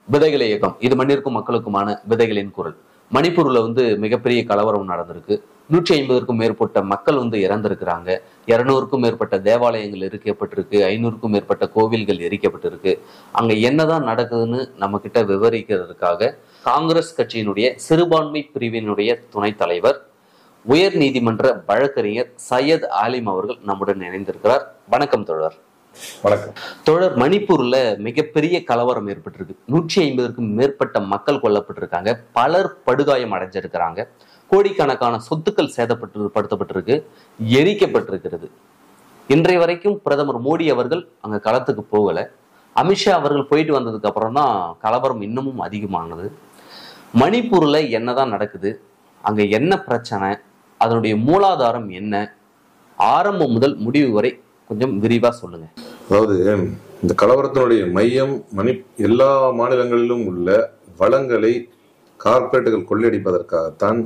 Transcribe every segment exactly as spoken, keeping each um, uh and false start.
விதைகள் இயக்கம் இது மண்ணிற்கும் மக்களுக்குமான விதைகளின் குரல். மணிப்பூர்ல வந்து மிகப்பெரிய கலவரம் நடந்திருக்கு. நூற்றி ஐம்பதுக்கும் மேற்பட்ட மக்கள் வந்து இறந்திருக்கிறாங்க. இருநூறுக்கும் மேற்பட்ட தேவாலயங்கள் எரிக்கப்பட்டிருக்கு. ஐநூறுக்கும் மேற்பட்ட கோவில்கள் எரிக்கப்பட்டிருக்கு. அங்க என்னதான் நடக்குதுன்னு நம்ம கிட்ட விவரிக்கிறதுக்காக காங்கிரஸ் கட்சியினுடைய சிறுபான்மை பிரிவினுடைய துணைத் தலைவர், உயர் நீதிமன்ற வழக்கறிஞர் சையத் ஆலிம் அவர்கள் நம்முடன் இணைந்திருக்கிறார். வணக்கம் தோழர். வணக்கம் தோழர். மணிப்பூர்ல மிகப்பெரிய கலவரம் ஏற்பட்டிருக்கு. நூற்றி ஐம்பதுக்கும் மேற்பட்ட மக்கள் கொல்லப்பட்டிருக்காங்க. பலர் படுகாயம் அடைஞ்சிருக்கிறாங்க. கோடிக்கணக்கான சொத்துக்கள் சேதப்பட்டு படுத்தப்பட்டிருக்கு, எரிக்கப்பட்டிருக்கிறது. இன்றைய வரைக்கும் பிரதமர் மோடி அவர்கள் அங்க களத்துக்கு போகல. அமித்ஷா அவர்கள் போயிட்டு வந்ததுக்கு அப்புறம் தான் கலவரம் இன்னமும் அதிகமானது. மணிப்பூர்ல என்னதான் நடக்குது, அங்க என்ன பிரச்சனை, அதனுடைய மூலாதாரம் என்ன, ஆரம்பம் முதல் முடிவு வரை கொஞ்சம் விரிவா சொல்லுங்க. அதாவது இந்த கலவரத்தினுடைய மையம் மணி எல்லா மாநிலங்களிலும் உள்ள வளங்களை கார்ப்பரேட்டுகள் கொள்ளையடிப்பதற்காகத்தான்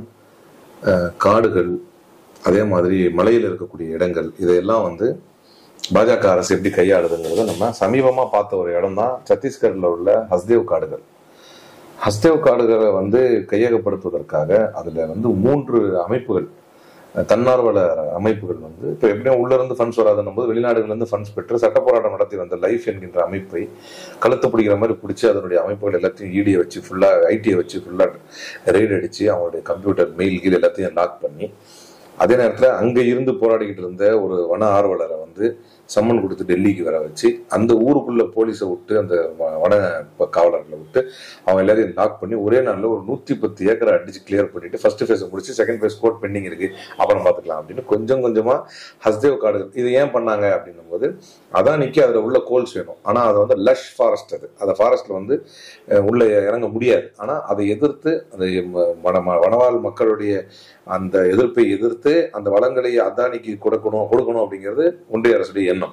காடுகள், அதே மாதிரி மலையில் இருக்கக்கூடிய இடங்கள், இதையெல்லாம் வந்து பாஜக அரசு எப்படி கையாளுதுங்கிறத நம்ம சமீபமா பார்த்த ஒரு இடம் தான் சத்தீஸ்கர்ல உள்ள ஹஸ்தேவ் காடுகள். ஹஸ்தேவ் காடுகளை வந்து கையகப்படுத்துவதற்காக அதுல வந்து மூன்று அமைப்புகள், தன்னார்வல அமைப்புகள் வந்து இப்போ எப்படியும் உள்ள இருந்து ஃபண்ட்ஸ் வராதுன்னும் போது வெளிநாடுகள்ல இருந்து ஃபண்ட்ஸ் பெற்று சட்ட போராட்டம் நடத்தி வந்த லைஃப் என்கின்ற அமைப்பை கழுத்து பிடிக்கிற மாதிரி பிடிச்சி அதனுடைய அமைப்புகள் எல்லாத்தையும் ஈடியை வச்சு ஃபுல்லா ஐடியை வச்சு ஃபுல்லா ரெய்டு அடிச்சு அவங்களுடைய கம்ப்யூட்டர் மெயில் கீழ் எல்லாத்தையும் லாக் பண்ணி, அதே நேரத்தில் அங்க இருந்து போராடிக்கிட்டு இருந்த ஒரு வன ஆர்வலரை வந்து சம்மன் கொடுத்து டெல்லிக்கு வர வச்சு அந்த ஊருக்குள்ள போலீஸை விட்டு அந்த வன காவலர்களை விட்டு அவங்க எல்லாரையும் லாக் பண்ணி ஒரே நாளில் ஒரு நூத்தி பத்து ஏக்கரை அடிச்சு கிளியர் பண்ணிட்டு ஃபர்ஸ்ட் ஃபேஸை முடிச்சு செகண்ட் ஃபேஸ் கோர்ட் பெண்டிங் இருக்கு, அப்புறம் பார்த்துக்கலாம் அப்படின்னு கொஞ்சம் கொஞ்சமா ஹஸ்தேவ் காடுகள் இது ஏன் பண்ணாங்க அப்படின்னும் போது அதானிக்கு அதுல உள்ள கோல்ஸ் வேணும். ஆனா அதை வந்து லஷ் ஃபாரஸ்ட், அது அந்த ஃபாரஸ்ட்ல வந்து உள்ள இறங்க முடியாது. ஆனா அதை எதிர்த்து அந்த வனவாழ் மக்களுடைய அந்த எதிர்ப்பை எதிர்த்து அந்த வளங்களை அதானிக்கு கொடுக்கணும் கொடுக்கணும் அப்படிங்கிறது ஒன்றிய அரசுடைய எண்ணம்.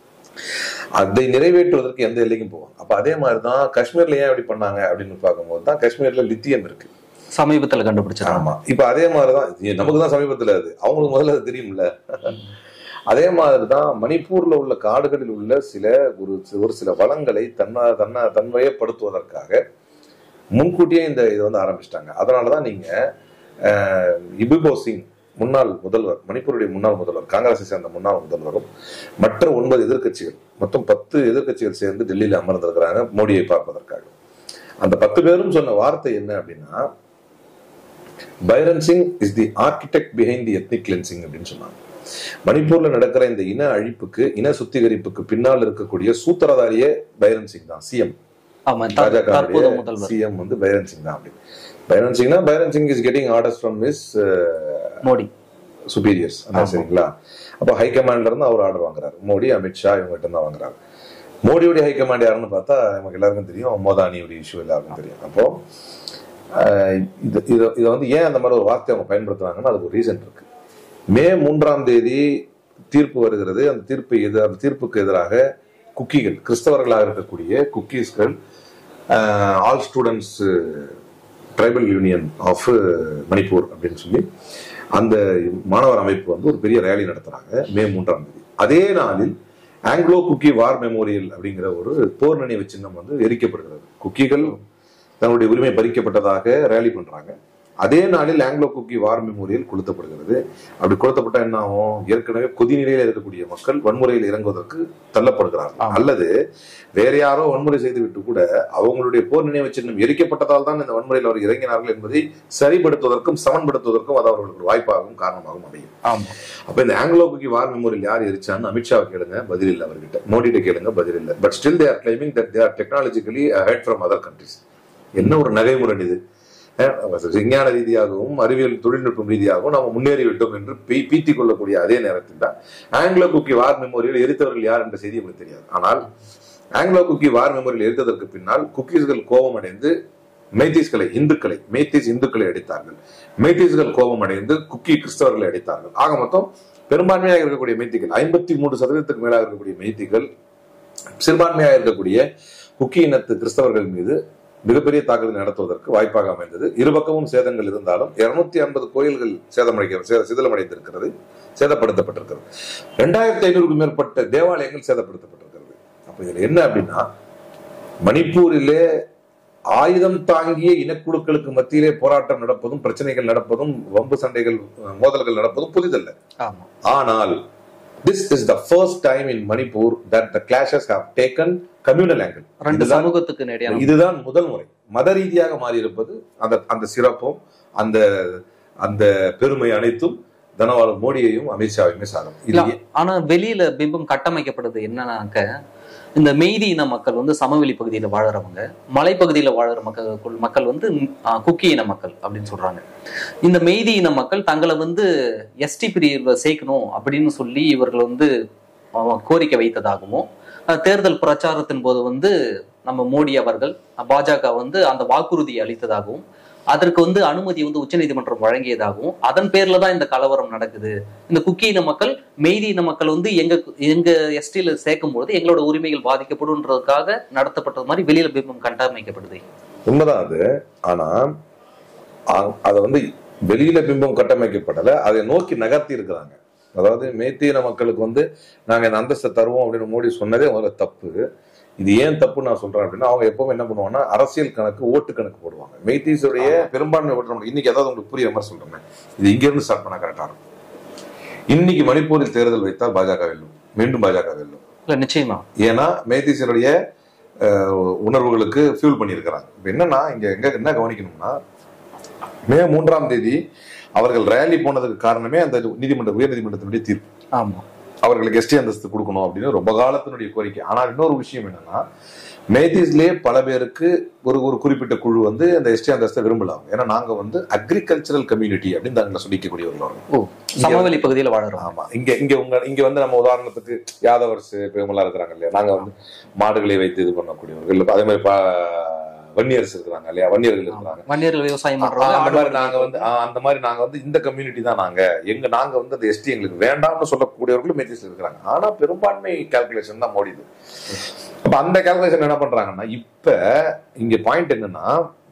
அதை நிறைவேற்றுவதற்கு எந்த எல்லைக்கும் போவோம். அப்ப அதே மாதிரிதான் காஷ்மீர்ல ஏன் அப்படி பண்ணாங்க அப்படின்னு பார்க்கும்போது தான் காஷ்மீர்ல லித்தியம் இருக்கு, சமீபத்துல கண்டுபிடிச்சாங்க. ஆமா, இப்ப அதே மாதிரிதான் நமக்கு தான் சமீபத்துல அது, அவங்களுக்கு முதல்ல அது தெரியும்ல. அதே மாதிரிதான் மணிப்பூர்ல உள்ள காடுகளில் உள்ள சில ஒரு ஒரு சில வளங்களை தன்னா தன்ன தன்வயப்படுத்துவதற்காக முன்கூட்டியே இந்த இதை வந்து ஆரம்பிச்சிட்டாங்க. அதனாலதான் நீங்க இபிபோ சிங் முன்னாள் முதல்வர், மணிப்பூருடைய முன்னாள் முதல்வர், காங்கிரஸை சேர்ந்த முன்னாள் முதல்வரும் மற்ற ஒன்பது எதிர்கட்சிகள், மொத்தம் பத்து எதிர்கட்சிகள் சேர்ந்து டெல்லியில அமர்ந்திருக்கிறாங்க மோடியை பார்ப்பதற்காக. அந்த பத்து பேரும் சொன்ன வார்த்தை என்ன அப்படின்னா, Biren Singh is the architect behind the ethnic cleansing அப்படின்னு சொன்னாங்க. மணிப்பூர்ல நடக்கிற இந்த இன அழிப்புக்கு, இன சுத்திகரிப்புக்கு பின்னால் இருக்கக்கூடிய சூத்திரதாரியே பைரன் சிங் தான். சிஎம் பாஜக சிஎம் வந்து பைரன் சிங் தான். அப்படி பைரன் சிங்னா Biren Singh is getting orders from his Modi superiors, சரிங்களா? அப்போ ஹைகமாண்ட்ல இருந்து அவர் ஆர்டர் வாங்குறாரு. மோடி, அமித்ஷா இவங்ககிட்ட இருந்தா வாங்குறாரு. மோடியுடைய ஹைகமாண்ட் யாருன்னு பார்த்தா நமக்கு எல்லாருக்கும் தெரியும், மோதானியுடைய இஷ்யூ எல்லாருக்கும் தெரியும். அப்போ இது இதை வந்து ஏன் அந்த மாதிரி ஒரு வார்த்தை அவங்க பயன்படுத்துறாங்கன்னா அதுக்கு ஒரு ரீசன் இருக்கு. மே மூன்றாம் தேதி தீர்ப்பு வருகிறது. அந்த தீர்ப்பு எது அந்த தீர்ப்புக்கு எதிராக குக்கிகள், கிறிஸ்தவர்களாக இருக்கக்கூடிய குக்கீஸ்கள், all students tribal union of Manipur அப்படின்னு சொல்லி அந்த மாணவர் அமைப்பு வந்து ஒரு பெரிய ரேலி நடத்துறாங்க மே மூன்றாம் தேதி. அதே நாளில் ஆங்கிலோ குக்கி வார் மெமோரியல் அப்படிங்கிற ஒரு போர் நினைவு சின்னம் வந்து எரிக்கப்படுகிறது. குக்கிகள் தன்னுடைய உரிமை பறிக்கப்பட்டதாக ரேலி பண்றாங்க. அதே நாளில் ஆங்கிலோ குக்கி வார் மெமோரியல் கொளுத்தப்படுகிறது. அப்படி கொளுத்தப்பட்டா என்ன ஆகும்? ஏற்கனவே கொதிநிலையில இருக்கக்கூடிய மக்கள் வன்முறையில் இறங்குவதற்கு தள்ளப்படுகிறார்கள். அல்லது வேற யாரோ வன்முறை செய்து விட்டு கூட அவங்களுடைய போர் நினைவு சின்னம் எரிக்கப்பட்டதால் தான் இந்த வன்முறையில் அவர் இறங்கினார்கள் என்பதை சரிப்படுத்துவதற்கும் சமன்படுத்துவதற்கும் அது அவர்களுக்கு வாய்ப்பாகவும் காரணமாகவும் அமையும். அப்ப இந்த ஆங்கிலோ குக்கி வார் மெமோரியல் யார் எரிச்சான்னு அமித்ஷா கேளுங்க, பதில் இல்லை அவர்கிட்ட. மோடிட்ட கேளுங்க, பதில் இல்லை. But still they are claiming that they are technologically ahead from other countries. என்ன ஒரு நகைமுறை இது! விஞ்ஞான ரீதியாகவும் அறிவியல் தொழில்நுட்பம் ரீதியாகவும் நம்ம முன்னேறி விட்டோம் என்று பீத்திக் கொள்ளக்கூடிய அதே நேரத்தில் தான் ஆங்கிலோ குக்கி வார் மெமோரியல் எரித்தவர்கள் யார் என்ற செய்தி உங்களுக்கு தெரியாது. ஆனால் ஆங்கிலோ குக்கி வார் மெமோரியல் எரித்ததற்கு பின்னால் குக்கீஸ்கள் கோபம் அடைந்து மெய்தீஸ்களை, இந்துக்களை, மெய்தீஸ் இந்துக்களை அடித்தார்கள். மெய்தீஸ்கள் கோபம் அடைந்து குக்கி கிறிஸ்தவர்களை அடித்தார்கள். ஆக மொத்தம் பெரும்பான்மையாக இருக்கக்கூடிய மெய்த்திகள், ஐம்பத்தி மூன்று சதவீதத்துக்கு மேலாக இருக்கக்கூடிய மெய்த்திகள், சிறுபான்மையாக இருக்கக்கூடிய குக்கி இனத்து கிறிஸ்தவர்கள் மீது மிகப்பெரிய தாக்குதல் நடத்துவதற்கு வாய்ப்பாக அமைந்தது. இருபக்கமும் சேதங்கள் இருந்தாலும் இருநூத்தி ஐம்பது கோயில்கள் சேதமடைக்க சிதலமடைந்திருக்கிறது, சேதப்படுத்தப்பட்டிருக்கிறது. இரண்டாயிரத்தி ஐநூறுக்கும் மேற்பட்ட தேவாலயங்கள் சேதப்படுத்தப்பட்டிருக்கிறது. அப்ப இதுல என்ன அப்படின்னா, மணிப்பூரிலே ஆயுதம் தாங்கிய இனக்குழுக்களுக்கு மத்தியிலே போராட்டம் நடப்பதும் பிரச்சனைகள் நடப்பதும் வம்பு சண்டைகள் மோதல்கள் நடப்பதும் புதிதல்ல. ஆனால் this is the first time in Manipur that the clashes have taken communal angle. இதுதான் முதல் முறை மத ரீதியாக மாறி இருப்பது. அந்த அந்த சிறப்பும் அந்த அந்த பெருமை அனைத்தும் தனவாள மோடியையும் அமித்ஷாவையுமே சாரும். ஆனா வெளியில பிம்பம் கட்டமைக்கப்படுது என்னன்னாக்க, இந்த மெய்தி இன மக்கள் வந்து சமவெளி பகுதியில வாழறவங்க, மலைப்பகுதியில வாழற மக்கள் மக்கள் வந்து குக்கி இன மக்கள் அப்படின்னு சொல்றாங்க. இந்த மெய்தி இன மக்கள் தங்களை வந்து எஸ்டி பிரிவுல சேர்க்கணும் அப்படின்னு சொல்லி இவர்கள் வந்து கோரிக்கை வைத்ததாகவும், தேர்தல் பிரச்சாரத்தின் போது வந்து நம்ம மோடி அவர்கள் பாஜக வந்து அந்த வாக்குறுதியை அளித்ததாகவும், அதற்கு வந்து அனுமதி வந்து உச்ச நீதிமன்றம் வழங்கியதாகவும், அதன் பேர்ல தான் இந்த கலவரம் நடக்குது. இந்த குக்கி இன மக்கள் மெய்தி இன மக்கள் வந்து எங்க எங்க எஸ்டியில சேர்க்கும் போது எங்களோட உரிமைகள் பாதிக்கப்படும்ன்றதுக்காக நடத்தப்பட்டது மாதிரி வெளியில பிம்பம் கட்டமைக்கப்படுது. உண்மைதான் அது. ஆனா அதை வந்து வெளியில பிம்பம் கட்டமைக்கப்படல, அதை நோக்கி நகர்த்தி இருக்கிறாங்க. அதாவது மேத்தியின மக்களுக்கு வந்து நாங்க இந்த அந்தஸ்தை தருவோம் அப்படின்னு மோடி சொன்னதே முதல்ல தப்பு. இது ஏன் தப்பு நான் சொல்றேன் அப்படின்னா, அவங்க எப்பவுமே என்ன பண்ணுவாங்கன்னா அரசியல் கணக்கு ஓட்டு கணக்கு போடுவாங்க. மெய்தீஸுடைய பெரும்பான்மை ஓட்டு இன்னைக்கு ஏதாவது உங்களுக்கு புரிய மாதிரி சொல்றேன், இது இங்க இருந்து ஸ்டார்ட் பண்ண கரெக்டா இருக்கும். இன்னைக்கு மணிப்பூரில் தேர்தல் வைத்தால் பாஜக வெல்லும், மீண்டும் பாஜக வெல்லும் நிச்சயமா. ஏன்னா மெய்தீஸுடைய உணர்வுகளுக்கு ஃபியூல் பண்ணியிருக்கிறாங்க. இப்ப என்னன்னா இங்க எங்க என்ன கவனிக்கணும்னா, மே மூன்றாம் தேதி அவர்கள் ரேலி போனதுக்கு காரணமே அந்த நீதிமன்ற உயர் நீதிமன்றத்தினுடைய தீர்ப்பு. ஆமா, அவர்களுக்கு எஸ்டி அந்தஸ்து கொடுக்கணும் அப்படின்னு ரொம்ப காலத்தினுடைய கோரிக்கை. ஆனால் இன்னொரு விஷயம் என்னன்னா, மேத்திஸ்லயே பல பேருக்கு ஒரு ஒரு குறிப்பிட்ட குழு வந்து அந்த எஸ்டி அந்தஸ்தை விரும்பலாம். ஏன்னா நாங்க வந்து அக்ரிகல்ச்சரல் கம்யூனிட்டி அப்படின்னு தாங்க சொல்லிக்கக்கூடியவர்கள், சமவெளி பகுதியில் வாழறோம். ஆமா, இங்க இங்க உங்க இங்க வந்து நம்ம உதாரணத்துக்கு யாதவர்ஸ் பெருமெல்லாம் இருக்கிறாங்க இல்லையா, நாங்க வந்து மாடுகளை வைத்து இது பண்ணக்கூடியவர்கள், அதே மாதிரி வன்னியர்ஸ் இருக்கிறாங்க இல்லையா, வன்னியர்கள் இருக்கிறாங்க, வன்னியர்கள் விவசாயம் பண்றாங்க. அந்த மாதிரி நாங்க வந்து அந்த மாதிரி நாங்க வந்து இந்த கம்யூனிட்டி தான் நாங்க எங்க நாங்க வந்து அந்த எஸ்டி எங்களுக்கு வேண்டாம்னு சொல்லக்கூடியவர்களும் மேத்திஸ்ல இருக்கிறாங்க. ஆனா பெரும்பான்மை கால்குலேஷன் தான் மோடிது. அப்ப அந்த கால்குலேஷன் என்ன பண்றாங்கன்னா, இப்ப இங்க பாயிண்ட் என்னன்னா,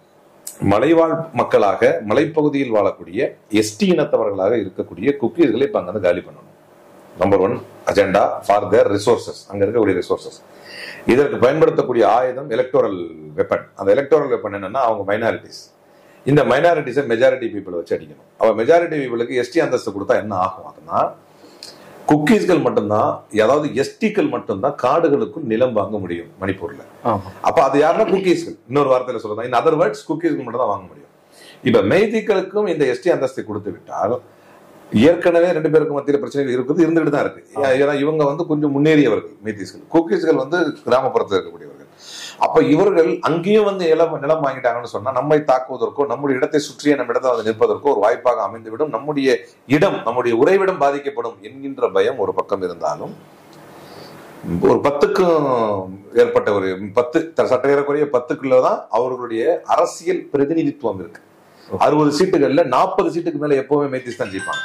மலைவாழ் மக்களாக மலைப்பகுதியில் வாழக்கூடிய எஸ்டி இனத்தவர்களாக இருக்கக்கூடிய குக்கீஸ்களை இப்ப அங்க வந்து காலி பண்ணணும். Number one agenda for their resources, அங்க இருக்கக்கூடிய ரிசோர்சஸ். இதற்கு பயன்படுத்தக்கூடிய ஆயுதம் எலக்டோரல் வெப்பன். அந்த எலக்டோரல் வெப்பன் என்னன்னா, அவங்க மைனாரிட்டிஸ். இந்த மைனாரிட்டிஸை மெஜாரிட்டி பீப்புளை வச்சு அடிக்கணும். அவ மெஜாரிட்டி பீப்புளுக்கு எஸ்டி அந்தஸ்து கொடுத்தா என்ன ஆகும் அப்படின்னா, குக்கீஸ்கள் மட்டும்தான், அதாவது எஸ்டிக்கள் மட்டும்தான் காடுகளுக்கும் நிலம் வாங்க முடியும் மணிப்பூர்ல. அப்ப அது யாருன்னா குக்கீஸ்கள். இன்னொரு வார்த்தையில சொல்றதா, இன் அதர் வேர்ட்ஸ் குக்கீஸ்கள் மட்டும் தான் வாங்க முடியும். இப்ப மெய்திகளுக்கும் இந்த எஸ்டி அந்தஸ்தை கொடுத்து விட்டால், ஏற்கனவே ரெண்டு பேருக்கு மத்தியில பிரச்சனைகள் இருக்குது, இருந்துட்டு தான் இருக்கு. ஏன்னா இவங்க வந்து கொஞ்சம் முன்னேறியவர்கள் மேத்திஸ்கள், குக்கீஸ்கள் வந்து கிராமப்புறத்தில் இருக்கக்கூடியவர்கள். அப்ப இவர்கள் அங்கேயும் வந்து நிலம் நிலம் வாங்கிட்டாங்கன்னு சொன்னா, நம்மை தாக்குவதற்கோ நம்முடைய இடத்தை சுற்றியே நம்ம இடத்தை வந்து நிற்பதற்கோ ஒரு வாய்ப்பாக அமைந்துவிடும். நம்முடைய இடம், நம்முடைய உறைவிடம் பாதிக்கப்படும் என்கின்ற பயம் ஒரு பக்கம் இருந்தாலும், ஒரு பத்துக்கும் ஏற்பட்ட ஒரு பத்து சற்றேறக்குறைய பத்துக்குள்ளதான் அவர்களுடைய அரசியல் பிரதிநிதித்துவம் இருக்கு. அறுபது சீட்டுகள்ல நாற்பது சீட்டுக்கு மேல எப்பவுமே மேத்திஸ் தான் ஜெயிப்பாங்க.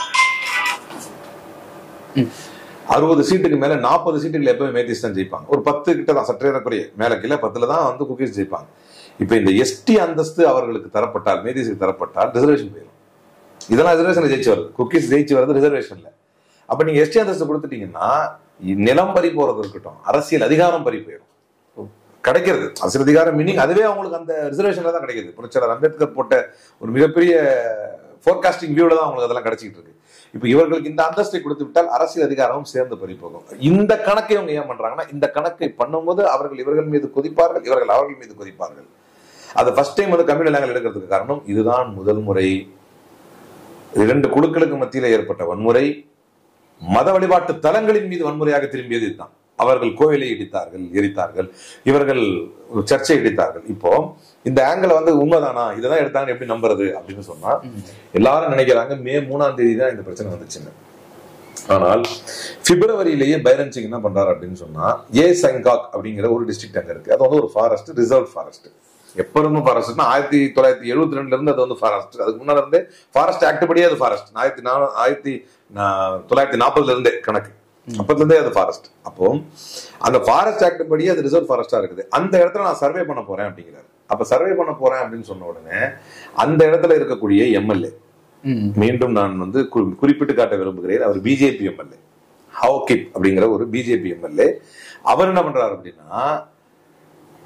அறுபது சீட்டுக்கு மேல நாற்பது சீட்டுகள் எப்பவுமே மேத்திஸ் தான் ஜெயிப்பாங்க. ஒரு பத்து கிட்ட தான் சற்றேறக்குறைய மேல கீழே பத்துல தான் வந்து குக்கீஸ் ஜெயிப்பாங்க. இப்ப இந்த எஸ்டி அந்தஸ்து அவர்களுக்கு தரப்பட்டால், மேத்திஸுக்கு தரப்பட்டால் ரிசர்வேஷன் போயிடும். இதெல்லாம் ரிசர்வேஷன்ல ஜெயிச்சு வருது, குக்கீஸ் ஜெயிச்சு வருது ரிசர்வேஷன்ல. அப்ப நீங்க எஸ்டி அந்தஸ்து கொடுத்துட்டீங்கன்னா நிலம் பறி போறது இருக்கட்டும், அரசியல் அதிகாரம் பறி போயிடும். கிடைக்கிறது அரசியல் அதிகாரம் மீனிங் அதுவே அவங்களுக்கு அந்த ரிசர்வேஷன்ல தான் கிடைக்குது. புரட்சியாளர் அம்பேத்கர் போட்ட ஒரு மிகப்பெரிய ஃபோர்காஸ்டிங் வியூல தான் அவங்களுக்கு அதெல்லாம் கிடைச்சிட்டு இருக்கு. இப்ப இவர்களுக்கு இந்த அந்தஸ்தை கொடுத்து விட்டால் அரசியல் அதிகாரமும் சேர்ந்து பறி போகும். இந்த கணக்கை இவங்க ஏன் பண்றாங்கன்னா, இந்த கணக்கை பண்ணும்போது அவர்கள் இவர்கள் மீது கொதிப்பார்கள், இவர்கள் அவர்கள் மீது கொதிப்பார்கள். அது ஃபர்ஸ்ட் டைம் வந்து கம்யூனல் ஆங்கிள் எடுக்கிறதுக்கு காரணம் இதுதான். முதல் முறை இரண்டு குழுக்களுக்கு மத்தியில ஏற்பட்ட வன்முறை மத வழிபாட்டு தலங்களின் மீது வன்முறையாக திரும்பியது இதுதான். அவர்கள் கோயிலை இடித்தார்கள், எரித்தார்கள், இவர்கள் சர்ச்சை இடித்தார்கள். இப்போ இந்த ஆங்கிள் வந்து உண்மைதானா, இதான் எடுத்தாங்க எப்படி நம்புறது அப்படின்னு சொன்னா, எல்லாரும் நினைக்கிறாங்க மே மூணாம் தேதி தான் இந்த பிரச்சனை வந்துச்சுன்னு. ஆனால் பிப்ரவரியிலேயே பைரன் சிங் என்ன பண்றாரு அப்படின்னு சொன்னா, ஏ சங்காக் அப்படிங்கிற ஒரு டிஸ்ட்ரிக்ட் அங்க இருக்கு. அது வந்து ஒரு ஃபாரஸ்ட், ரிசர்வ் ஃபாரஸ்ட். எப்ப இருந்து ஃபாரஸ்ட்னா ஆயிரத்தி தொள்ளாயிரத்தி எழுபத்தி ரெண்டுல இருந்து அது வந்து ஃபாரஸ்ட். அதுக்கு முன்னாடி இருந்தே ஃபாரஸ்ட் ஆக்ட் படியே அது ஃபாரஸ்ட். ஆயிரத்தி நா ஆயிரத்தி தொள்ளாயிரத்தி நாற்பதுல இருந்தே கணக்கு, அப்பத்துல இருந்தே அது ஃபாரஸ்ட். அப்போ அந்த ஃபாரஸ்ட் ஆக்ட் படி அது ரிசர்வ் ஃபாரஸ்டா இருக்குது. அந்த இடத்துல நான் சர்வே பண்ண போறேன் அப்படிங்கிறாரு. அப்ப சர்வே பண்ண போறேன் அப்படின்னு சொன்ன உடனே அந்த இடத்துல இருக்கக்கூடிய எம்எல்ஏ, மீண்டும் நான் வந்து குறிப்பிட்டு காட்ட விரும்புகிறேன், அவர் பிஜேபி எம்எல்ஏ ஹவுகிப் அப்படிங்கிற ஒரு பிஜேபி எம்எல்ஏ. அவர் என்ன பண்றாரு அப்படின்னா,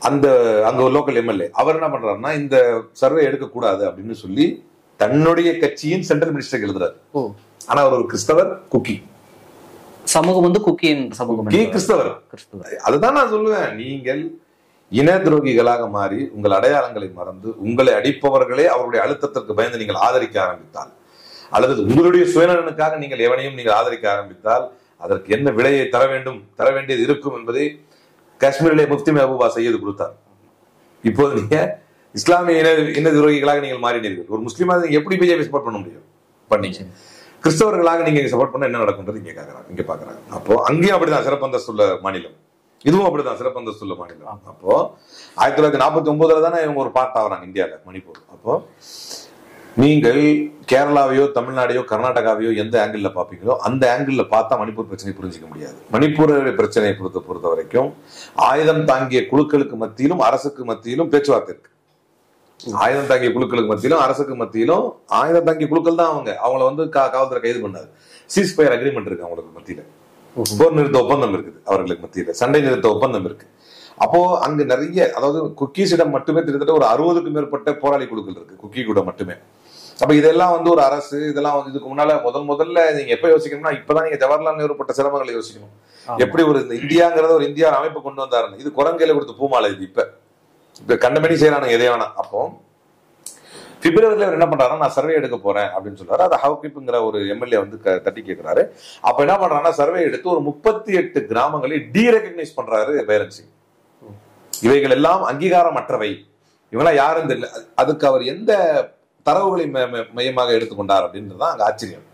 அந்த அங்க ஒரு லோக்கல் எம்எல்ஏ அவர் என்ன பண்றாருன்னா இந்த சர்வே எடுக்கக்கூடாது அப்படின்னு சொல்லி தன்னுடைய கட்சியின் சென்ட்ரல் மினிஸ்டருக்கு எழுதுறாரு. ஆனா அவர் ஒரு கிறிஸ்தவர், குக்கி சமூகம் வந்து குக்கியின் சமூகம், கிறிஸ்தவர். அதுதான் நான் சொல்லுவேன், நீங்கள் இன துரோகிகளாக மாறி உங்கள் அடையாளங்களை மறந்து உங்களை அடிப்பவர்களே அவருடைய அழுத்தத்திற்கு பயந்து நீங்கள் ஆதரிக்க ஆரம்பித்தால், அல்லது உங்களுடைய சுயநலனுக்காக நீங்கள் எவனையும் நீங்கள் ஆதரிக்க ஆரம்பித்தால் அதற்கு என்ன விலையை தர வேண்டும் தர வேண்டியது இருக்கும் என்பதை காஷ்மீரிலே முஃப்தி மெஹபூபா சையது கொடுத்தார். இப்போது நீங்க இஸ்லாமிய இன இன துரோகிகளாக நீங்கள் மாறினீர்கள். ஒரு முஸ்லீமாக நீங்க எப்படி பிஜேபி சப்போர்ட் பண்ண முடியும்? பண்ணீங்க. கிறிஸ்தவர்களாக நீங்க சப்போர்ட் பண்ண என்ன நடக்கும்ன்றது இங்க கேட்கறாங்க, இங்க பாக்குறாங்க. அப்போ அங்கேயும் அப்படிதான் சிறப்பு அந்தஸ்துள்ள மாநிலம், இதுவும் அப்படிதான் சிறப்பு அந்தஸ்துள்ள மாநிலம். அப்போ ஆயிரத்தி தொள்ளாயிரத்தி நாற்பத்தி ஒன்பதுல தானே இவங்க ஒரு பார்ட் ஆகுறாங்க இந்தியாவில, மணிப்பூர். அப்போ நீங்கள் கேரளாவையோ தமிழ்நாடையோ கர்நாடகாவையோ எந்த ஆங்கிள் பாப்பீங்களோ அந்த ஆங்கிள் பார்த்தா மணிப்பூர் பிரச்சனை புரிஞ்சிக்க முடியாது. மணிப்பூர் பிரச்சனையை பொறுத்த பொறுத்த வரைக்கும் ஆயுதம் தாங்கிய குழுக்களுக்கு மத்தியிலும் அரசுக்கு மத்தியிலும் பேச்சுவார்த்தை இருக்கு. ஆயுதம் தாங்கிய குழுக்களுக்கு மத்தியிலும் அரசுக்கு மத்தியிலும் ஆயுதம் தாங்கிய குழுக்கள் தான் அவங்க அவங்களை வந்து காவல்துறை கைது பண்ணாது. சீஸ் ஃபயர் அக்ரிமெண்ட் இருக்கு அவங்களுக்கு மத்தியில, போர் நிறுத்த ஒப்பந்தம் இருக்குது அவர்களுக்கு மத்தியில, சண்டை நிறுத்த ஒப்பந்தம் இருக்கு. அப்போ அங்க நிறைய, அதாவது குக்கீஸிடம் மட்டுமே கிட்டத்தட்ட ஒரு அறுபதுக்கும் மேற்பட்ட போராளி குழுக்கள் இருக்கு குக்கி கூட மட்டுமே. அப்ப இதெல்லாம் வந்து ஒரு அரசு இதெல்லாம் வந்து இதுக்கு முன்னால முதல் முதல்ல நீங்க எப்ப யோசிக்கணும்னா இப்பதான் நீங்க ஜவஹர்லால் நேரு பட்ட சிரமங்களை யோசிக்கணும். எப்படி ஒரு இந்தியாங்கிறத ஒரு இந்தியா அமைப்பு கொண்டு வந்தாருன்னு. இது குரங்கையில கொடுத்த பூமாலை. இது இப்ப இப்ப கண்டமணி செய்யறானுங்க எதே வேணா. அப்போ பிப்ரவரியில அவர் என்ன பண்றாருன்னா நான் சர்வே எடுக்க போறேன் அப்படின்னு சொல்றாரு. அதை ஹவுகிப்ங்கிற ஒரு எம்எல்ஏ வந்து தட்டி கேட்கிறாரு. அப்ப என்ன பண்றாருன்னா சர்வே எடுத்து ஒரு முப்பத்தி எட்டு கிராமங்களை டீரெகனைஸ் பண்றாரு பைரன் சிங். இவைகள் எல்லாம் அங்கீகாரமற்றவை, இவங்களாம் யாரும் தெரியல. அதுக்கு அவர் எந்த தரவுகளை மையமாக எடுத்துக்கொண்டார் அப்படின்றதுதான் அங்க ஆச்சரியம்.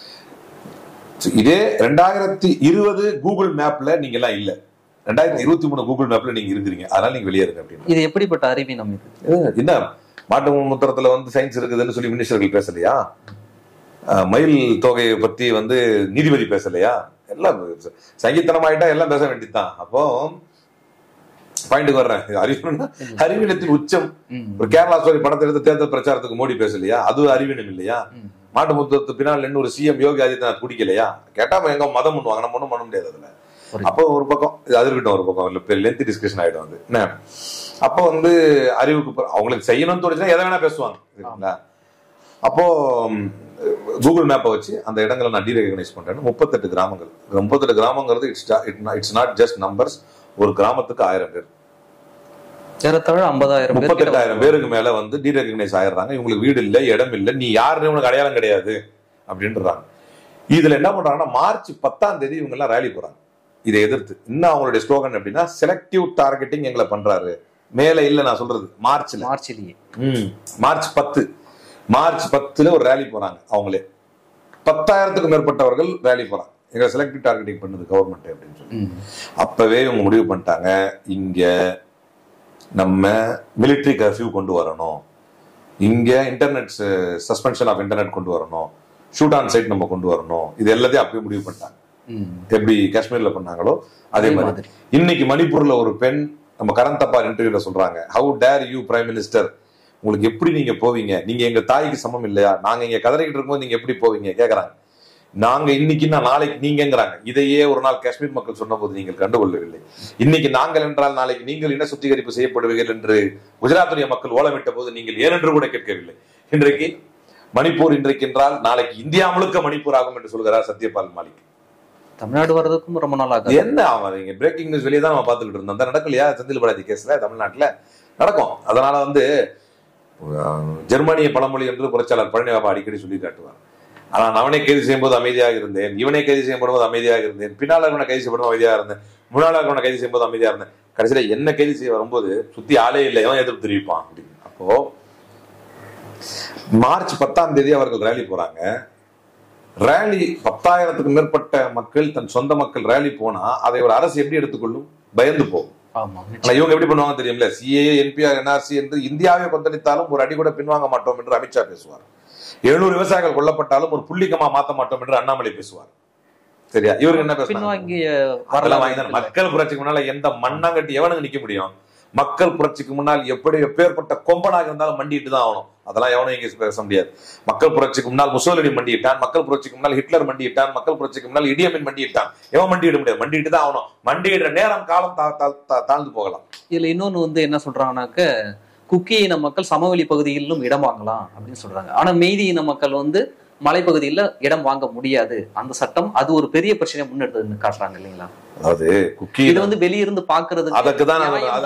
இதே ரெண்டாயிரத்தி இருபது கூகுள் மேப்ல நீங்க எல்லாம் இல்ல, ரெண்டாயிரத்தி இருபத்தி மூணு கூகுள் மேப்ல நீங்க இருக்கிறீங்க, அதனால நீங்க வெளியேறுங்க அப்படின்னு. இது எப்படிப்பட்ட அறிவி நம்ம என்ன மாட்டு முத்திரத்துல வந்து சயின்ஸ் இருக்குதுன்னு சொல்லி மினிஸ்டர்கள் பேசலையா? மயில் தொகையை பத்தி வந்து நீதிபதி பேசலையா? எல்லாம் சங்கீத்தனமாயிட்டா எல்லாம் பேச வேண்டியதுதான். அப்போ பாயிண்ட்டுக்கு வர்றேன், அறிவினா அறிவினத்தின் உச்சம். ஒரு கேரளா ஸ்டோரி படத்தை எடுத்து தேர்தல் பிரச்சாரத்துக்கு மோடி பேசலையா? அது அறிவினம் இல்லையா? மாட்டு முத்தத்து பின்னால் இன்னொரு சிஎம் யோகி ஆதித்யநாத் குடிக்கலையா? கேட்டா எங்க மதம் பண்ணுவாங்க, நம்ம ஒண்ணும் பண்ண முடியாது அதுல. அப்போ ஒரு பக்கம் அது இருக்கட்டும், ஒரு பக்கம் லென்த் டிஸ்கஷன் ஆயிடும் அது என்ன. அப்போ வந்து அறிவுக்கு அவங்களுக்கு செய்யணும்னு தோணுச்சுன்னா எதை வேணா பேசுவாங்க. அப்போ கூகுள் மேப்பை வச்சு அந்த இடங்களை நான் டீரெகனைஸ் பண்றேன்னு முப்பத்தெட்டு கிராமங்கள், முப்பத்தெட்டு கிராமங்கிறது it's it's not just numbers. ஒரு கிராமத்துக்கு ஆயிரம் பேர், ஐம்பதாயிரம் முப்பத்தெட்டாயிரம் பேருக்கு மேல வந்து டீரெகனைஸ் ஆயிடுறாங்க. இவங்களுக்கு வீடு இல்லை, இடம் இல்லை, நீ யாருன்னு உனக்கு அடையாளம் கிடையாது அப்படின்றாங்க. இதுல என்ன பண்றாங்கன்னா மார்ச் பத்தாம் தேதி இவங்க எல்லாம் ரேலி போறாங்க இதை எதிர்த்து. இன்னும் அவங்களுடைய ஸ்லோகன் எப்படின்னா செலக்டிவ் டார்கெட்டிங் எங்களை பண்றாரு. மேல இல்ல நான் சொல்றது மார்ச்ல மார்ச்லயே மார்ச் பத்து மார்ச் பத்துல ஒரு ரேலி போறாங்க. அவங்களே பத்தாயிரத்துக்கும் மேற்பட்டவர்கள் ரேலி போறாங்க. எங்களை செலக்டிவ் டார்கெட்டிங் பண்ணுது கவர்மெண்ட் அப்படின்னு சொல்லி. அப்பவே இவங்க முடிவு பண்ணிட்டாங்க, இங்க நம்ம மிலிட்டரி கர்ஃபியூ கொண்டு வரணும், இங்க இன்டர்நெட் சஸ்பென்ஷன் ஆஃப் இன்டர்நெட் கொண்டு வரணும், ஷூட் ஆன் சைட் நம்ம கொண்டு வரணும். இது எல்லாத்தையும் அப்பவே முடிவு பண்ணிட்டாங்க. எப்படி காஷ்மீர்ல பண்ணாங்களோ அதே மாதிரி இன்னைக்கு மணிப்பூர்ல ஒரு பெண் நம்ம கரண் தப்பார் இன்டர்வியூல சொல்றாங்க, how dare you prime minister, உங்களுக்கு எப்படி நீங்க போவீங்க, நீங்க எங்க தாய்க்கு சமம் இல்லையா, நாங்க இங்க கதறிக்கிட்டு இருக்கும்போது நீங்க எப்படி போவீங்க கேக்குறாங்க. நாங்க இன்னைக்கு நாளைக்கு நீங்கிறாங்க. இதையே ஒரு நாள் காஷ்மீர் மக்கள் சொன்ன போது நீங்கள் கண்டுகொள்ளவில்லை. இன்னைக்கு நாங்கள் என்றால் நாளைக்கு நீங்கள் இன சுத்திகரிப்பு செய்யப்படுவீர்கள் என்று குஜராத்துடைய மக்கள் ஓலமிட்ட போது நீங்கள் ஏனென்று கூட கேட்கவில்லை. இன்றைக்கு மணிப்பூர் இன்றைக்கு என்றால் நாளைக்கு இந்தியா முழுக்க மணிப்பூர் ஆகும் என்று சொல்கிறார் சத்யபால் மாலிக். தமிழ்நாடு வர்றதுக்கும் ரொம்ப நாள் ஆகும். என்ன ஆமாங்க, பிரேக்கிங் நியூஸ் வெளியே தான் நம்ம பார்த்துக்கிட்டு இருந்தோம். அந்த நடக்கலையா செந்தில் பாலாஜி கேஸ்ல தமிழ்நாட்டுல நடக்கும். அதனால வந்து ஜெர்மனிய பழமொழி என்று புரட்சியாளர் பழனிபாபா அடிக்கடி சொல்லி காட்டுவார். ஆனா அவனை கைது செய்யும் போது அமைதியாக இருந்தேன், இவனை கைது செய்யப்படும் போது அமைதியாக இருந்தேன், பின்னால் இருக்கவனை கைது செய்யப்படும் அமைதியாக இருந்தேன், முன்னாள் இருக்கவனை கைது செய்யும் போது அமைதியாக இருந்தேன், கடைசியில என்ன கைது செய்ய வரும்போது சுத்தி ஆளே இல்லை, எவன் எதிர்ப்பு தெரிவிப்பான் அப்படின்னு. அப்போ மார்ச் பத்தாம் தேதி அவர்கள் ரேலி போறாங்க. ரேலி பத்தாயிரத்துக்கு மேற்பட்ட மக்கள், தன் சொந்த மக்கள் ரேலி போனா அதை ஒரு அரசு எப்படி எடுத்துக்கொள்ளும்? பயந்து போகும். இவங்க எப்படி பண்ணுவாங்க தெரியுமில்ல, சிஏஏ என்பிஆர் என்ஆர்சி என்று இந்தியாவை கொந்தளித்தாலும் ஒரு அடி கூட பின்வாங்க மாட்டோம் என்று அமித்ஷா பேசுவார். எழுநூறு விவசாயிகள் கொல்லப்பட்டாலும் ஒரு புள்ளிக்கமா மாத்த மாட்டோம் என்று அண்ணாமலை பேசுவார். சரியா? இவருக்கு என்ன பேசுவாங்க? மக்கள் புரட்சிக்கு முன்னால எந்த மண்ணாங்கட்டி எவனுக்கு நிக்க முடியும்? மக்கள் புரட்சிக்கு முன்னால் எப்படி எப்பேற்பட்ட கொம்பனாக இருந்தாலும் மண்டிட்டு தான் ஆகணும். அதெல்லாம் எவனும் இங்க பேச முடியாது. மக்கள் புரட்சிக்கு முன்னால் முசோலினி மண்டிட்டான், மக்கள் புரட்சிக்கு முன்னால் ஹிட்லர் மண்டிட்டான், மக்கள் புரட்சிக்கு முன்னால் இடியமின் மண்டிட்டான். எவன் மண்டியிட முடியாது, மண்டிட்டு தான் ஆகணும். மண்டியிடுற நேரம் காலம் தாழ்ந்து போகலாம். இதுல இன்னொன்னு வந்து என்ன சொல்றாங்கன்னாக்க, குக்கி இன மக்கள் சமவெளி பகுதிகளிலும் இடம் வாங்கலாம் அப்படின்னு சொல்றாங்க. ஆனா மெய்தி இன மக்கள் வந்து மலைப்பகுதியில இடம் வாங்க முடியாது. அந்த சட்டம் அது ஒரு பெரிய பிரச்சனையை முன்னெடுத்ததுன்னு காட்டுறாங்க இல்லைங்களா? அதாவது குக்கி இது வந்து வெளியிருந்து பாக்குறது அதுக்குதான்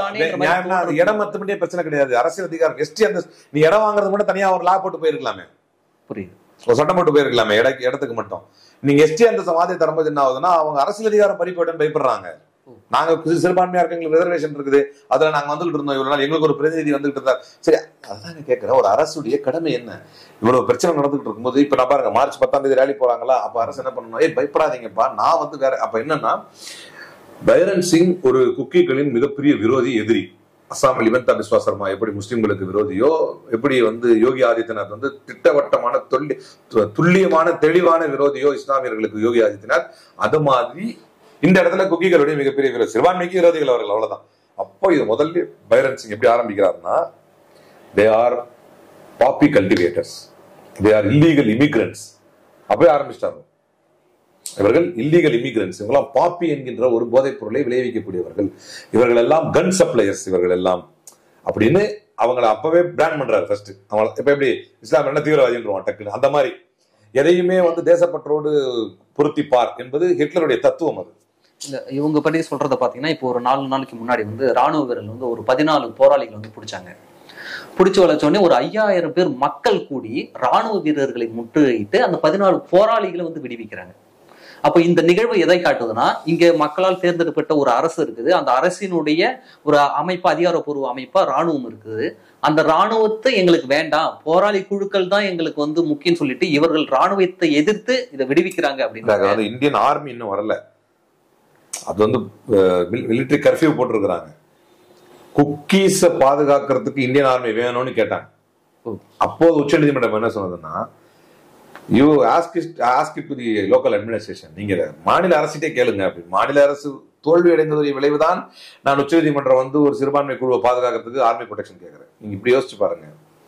இடம் மட்டுமே பிரச்சனை கிடையாது. அரசியல் அதிகாரம் எஸ்டி அந்த நீ இடம் வாங்குறது மட்டும் தனியா ஒரு லா போட்டு போயிருக்கலாமே. புரியுது, ஒரு சட்டம் போட்டு போயிருக்கலாமே இடத்துக்கு மட்டும். நீங்க எஸ்டி அந்த சமாதியை தரும்போது என்ன ஆகுதுன்னா, அவங்க அரசியல் அதிகாரம் பறிப்போட்டுன்னு பயப்படுறாங்க. நாங்க சிறுபான்மையா இருக்கு, எங்களுக்கு ரிசர்வேஷன் இருக்குது, அதுல நாங்க வந்துகிட்டு இருந்தோம் இவ்வளவு நாள், எங்களுக்கு ஒரு பிரதிநிதி வந்துகிட்டு இருந்தார். சரி, அதான் கேட்கிறேன், ஒரு அரசுடைய கடமை என்ன? இவ்வளவு பிரச்சனை நடந்துகிட்டு இருக்கும்போது இப்ப நான் பாருங்க, மார்ச் பத்தாம் தேதி ரேலி போறாங்களா, அப்ப அரசு என்ன பண்ணணும், ஏய் பயப்படாதீங்கப்பா, நான் வந்து வேற. அப்ப என்னன்னா, பைரன் சிங் ஒரு குக்கிகளின் மிகப்பெரிய விரோதி, எதிரி. அசாமில் ஹிமந்தா பிஸ்வா சர்மா எப்படி முஸ்லிம்களுக்கு விரோதியோ, எப்படி வந்து யோகி ஆதித்யநாத் வந்து திட்டவட்டமான தொல்லி துல்லியமான தெளிவான விரோதியோ இஸ்லாமியர்களுக்கு யோகி ஆதித்யநாத், அது மாதிரி இந்த இடத்துல குக்கிகளுடைய மிகப்பெரிய விரோதி, சிறுபான்மைக்கு விரோதிகள் அவர்கள், அவ்வளவுதான். அப்போ இது முதல்ல பைரன் சிங் எப்படி ஆரம்பிக்கிறாருன்னா, they are poppy cultivators, they are illegal immigrants. அப்பவே ஆரம்பிச்சிட்டாங்க, இவர்கள் இல்லீகல் இமிகிரன்ட்ஸ், இவங்கெல்லாம் பாப்பி என்கின்ற ஒரு போதைப் பொருளை விளைவிக்கக்கூடியவர்கள், இவர்கள் எல்லாம் கன் சப்ளையர்ஸ், இவர்கள் எல்லாம் அப்படின்னு அவங்களை அப்பவே பிராண்ட் பண்றாரு ஃபர்ஸ்ட். அவங்க இப்ப எப்படி இஸ்லாம் என்ன தீவிரவாதின்றான் டக்குன்னு, அந்த மாதிரி எதையுமே வந்து தேசப்பற்றோடு பொருத்திப்பார் என்பது ஹிட்லருடைய தத்துவம். அது இல்ல இவங்க பற்றி சொல்றத பாத்தீங்கன்னா, இப்போ ஒரு நாலு நாளைக்கு முன்னாடி வந்து ராணுவ வீரர்கள் வந்து ஒரு பதினாலு போராளிகள் வந்து பிடிச்சாங்க. பிடிச்சு வளர்ச்சோடனே ஒரு ஐயாயிரம் பேர் மக்கள் கூடி ராணுவ வீரர்களை முற்றுகையிட்டு அந்த பதினாலு போராளிகளை வந்து விடுவிக்கிறாங்க. அப்ப இந்த நிகழ்வு எதை காட்டுதுன்னா, இங்க மக்களால் தேர்ந்தெடுக்கப்பட்ட ஒரு அரசு இருக்குது, அந்த அரசினுடைய ஒரு அமைப்பு, அதிகாரப்பூர்வ அமைப்பா ராணுவம் இருக்குது. அந்த ராணுவத்தை எங்களுக்கு வேண்டாம், போராளி குழுக்கள் தான் எங்களுக்கு வந்து முக்கியம் சொல்லிட்டு இவர்கள் ராணுவத்தை எதிர்த்து இதை விடுவிக்கிறாங்க அப்படின்னு. இந்தியன் ஆர்மி இன்னும் வரல, அது வந்து மிலிட்டரி கர்ஃபியூ போட்டிருக்கிறாங்க. குக்கீஸ பாதுகாக்கிறதுக்கு இந்தியன் ஆர்மி வேணும்னு கேட்டாங்க. அப்போது உச்ச நீதிமன்றம் என்ன சொன்னதுன்னா, you ask ask to the local administration, நீங்க மாநில அரசிட்டே கேளுங்க அப்படின்னு. மாநில அரசு தோல்வி அடைந்ததுடைய விளைவுதான் நான் உச்ச நீதிமன்றம் வந்து ஒரு சிறுபான்மை குழுவை பாதுகாக்கிறதுக்கு ஆர்மி ப்ரொடெக்ஷன் கேட்கிறேன். நீங்க இப்படி யோசிச்சு பாருங்க,